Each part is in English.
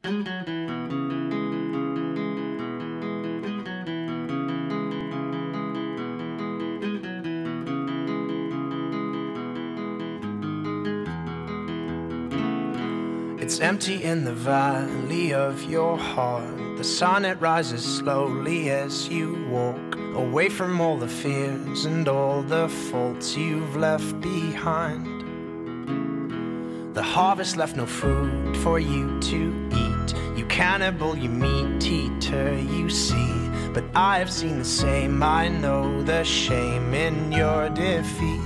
It's empty in the valley of your heart. The sun, it rises slowly as you walk away from all the fears and all the faults you've left behind. The harvest left no food for you to eat. You cannibal, you meat eater, you see. But I have seen the same, I know the shame in your defeat.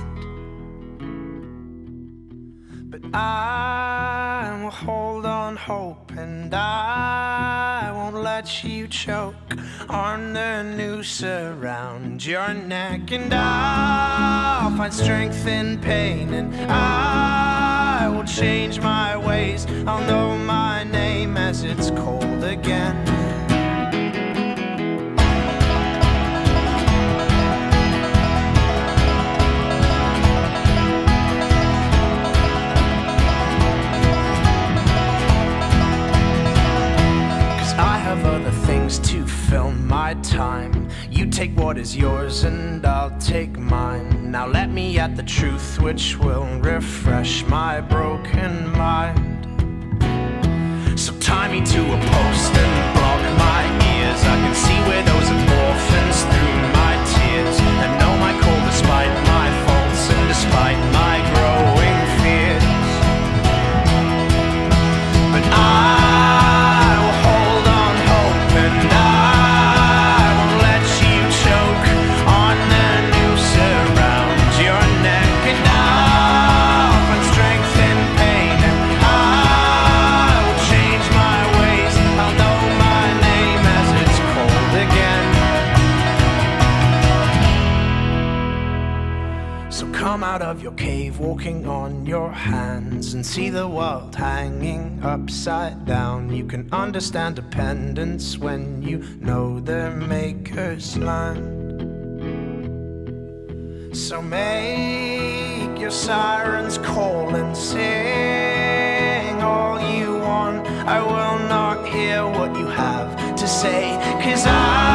But I will hold on hope, and I won't let you choke on the noose around your neck. And I'll find strength in pain, and I will change my ways. I'll know my name as it's cold again. 'Cause I have other things to fill my time. You take what is yours and I'll take mine. Now let me at the truth which will refresh my broken mind. So tie me to a post and block my ears. I can see widows and orphans through my tears, and know my call despite my faults and despite my growing fears. But I will hold on hope, and I won't let you choke on the noose around your neck. And I'll find strength in pain, and I will change my ways. I'll know my name as it's cold again. So come out of your cave, walking on your hands, and see the world hanging upside down. You can understand dependence when you know the Maker's land. So make your sirens call and sing all you want. I will not hear what you have to say, 'cause I